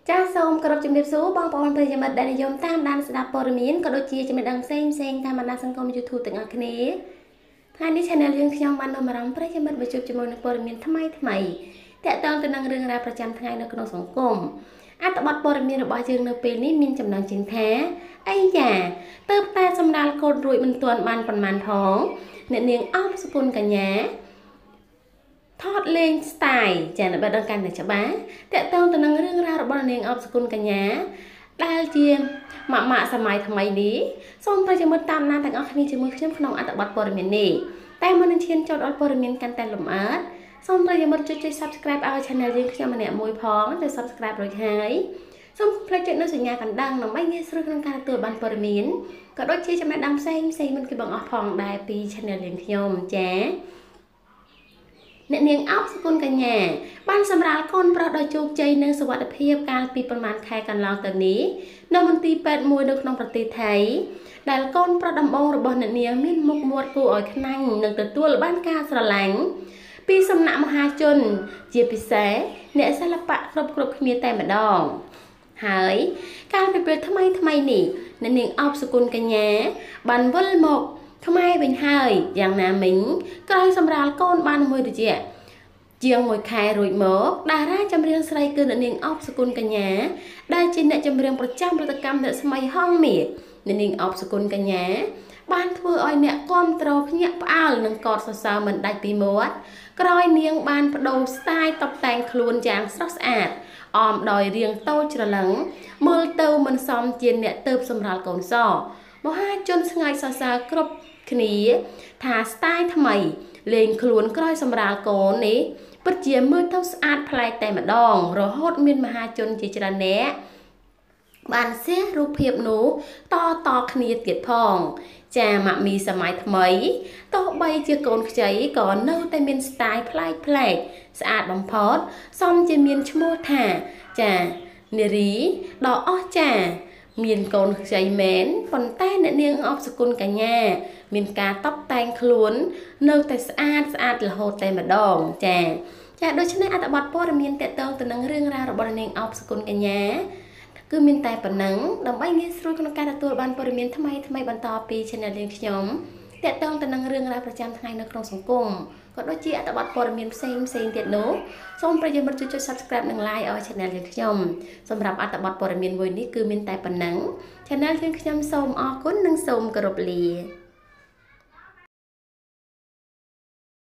ចាសសូមគោរពជំរាបសួរបងប្អូនប្រិយមិត្តដែលនិយមតាមដានស្ដាប់ព័ត៌មានក៏ដូចជាចំណេះដឹងផ្សេងៗតាមបណ្ដាសង្គម YouTube ទាំងអស់គ្នាថ្ងៃនេះ Channel យើងខ្ញុំបាននាំអារម្មណ៍ប្រិយមិត្តមកជួបជាមួយនឹងព័ត៌មានថ្មីតាក់ទងទៅនឹងរឿងរ៉ាវប្រចាំថ្ងៃនៅក្នុងសង្គមអត្ថបទព័ត៌មានរបស់យើងនៅពេលនេះមានចំណងជើងថាអីយ៉ាទៅតែសម្ដាលកូនរួចមិនទាន់បានប៉ុន្មានផងអ្នកនាងអបសុគន្ធកញ្ញាថតលេងស្ទាយចា៎បើដឹងកាន់តែច្បាស់តើតើទៅនឹងរឿងរ៉ាវរបស់នាងអបសុគន្ធកញ្ញាដែលជាម៉ាក់សម័យថ្មីនេះសូមប្រិយមិត្តតាមដានទាំងអស់គ្នាជាមួយខ្ញុំក្នុងអត្ថបទព័ត៌មាននេះតែមុននឹងឈានចូលដល់ព័ត៌មានកាន់តែលម្អិតសូមប្រិយមិត្តជួយ Subscribe ឲ្យ Channel យើងខ្ញុំម្នាក់មួយផងទៅ Subscribe រួចហើយសូមកុំភ្លេចចុចនូវសញ្ញាកណ្ដឹងដើម្បីងាយស្រួលក្នុងការទទួលបានព័ត៌មានក៏ដូចជាចំណេះដឹងផ្សេងមិនគេបងអស់ផងដែរពី Channel យើងខ្ញុំចា៎អ្នកនាងអបសុគន្ធកញ្ញាបានសម្រាលកូនប្រុសដោយជោគជ័យនិងសុវត្ថិភាពកាលពីប្រមាណខែកន្លងទៅនេះនៅមន្ទីរពេទ្យមួយនៅក្នុងប្រទេសថៃដែលកូនប្រុសដំបងរបស់អ្នកនាងមានមុខមាត់គួរឲ្យខ្នាញ់និងទទួលបានការស្រឡាញ់ពីសំណាក់មហាជនជាពិសេសអ្នកសិល្បៈគ្រប់គ្នាតែម្ដងហើយកាលពីពេលថ្មីនេះអ្នកនាងអបសុគន្ធកញ្ញាបានវិលមកខ្មែរវិញហើយយ៉ាងណាមិញក្រោយសម្រាលកូនបានមួយរយៈជាង1ខែរួចមកតារាចម្រៀងស្រីគឺអ្នកនាងអបសុគន្ធកញ្ញាដែលជាអ្នកចម្រៀងប្រចាំផលិតកម្មអ្នកស្មីហងមាសអ្នកនាងអបសុគន្ធកញ្ញាបានធ្វើឲ្យអ្នកគាំទ្រភ្ញាក់ផ្អើលនិងកោតសរសើរមិនដាច់ពីមាត់ក្រោយនាងបានបដូរស្ទាយតុបតែងខ្លួនយ៉ាងស្រស់ស្អាតអមដោយរាងតូចច្រឡឹងមើលទៅមិនសមជាអ្នកទៅសម្រាលកូនសមហាជនស្ងាយសរសើរគ្រប់គ្នាថាស្ទាយថ្មីលេងខ្លួនក្រោយសម្រាលកូននេះពិតជាមើលទៅស្អាតប្លែកតែម្ដងរហូតមានមហាជនជាច្រើនអ្នកបានshareរូបភាពនោះតគ្នាទៀតផងចាម៉ាក់មីសម័យថ្មីទោះបីជាកូនខ្ចីក៏នៅតែមានស្ទាយប្លែកស្អាតបំផុតសមជាមានឈ្មោះថាចានារីដ៏អស្ចារ្យមានកូនខ្ចីមែនប៉ុន្តែអ្នកនាងអបសុគន្ធកញ្ញាមានការតុបតែងខ្លួននៅតែស្អាតរហូតតែម្ដងចាដូច្នេះអត្ថបទព័ត៌មានតាក់ទងទៅនឹងរឿងរ៉ាវរបស់អ្នកនាងអបសុគន្ធកញ្ញាគឺមានតែប៉ុណ្ណឹងដើម្បីងាយស្រួលក្នុងការទទួលបានព័ត៌មានថ្មីបន្តពី Channel យើងខ្ញុំតាក់ទងទៅនឹងរឿងរ៉ាវប្រចាំថ្ងៃនៅក្នុងសង្គមក៏ដូចជាអត្ថបទព័ត៌មានផ្សេងទៀតនោះសូមប្រិយមិត្តជួយ Subscribe និង Like ឲ្យ Channel យើងខ្ញុំសម្រាប់អត្ថបទព័ត៌មានមួយនេះគឺមានតែប៉ុណ្ណឹង Channel យើងខ្ញុំសូមអរគុណនិងសូមគោរពលា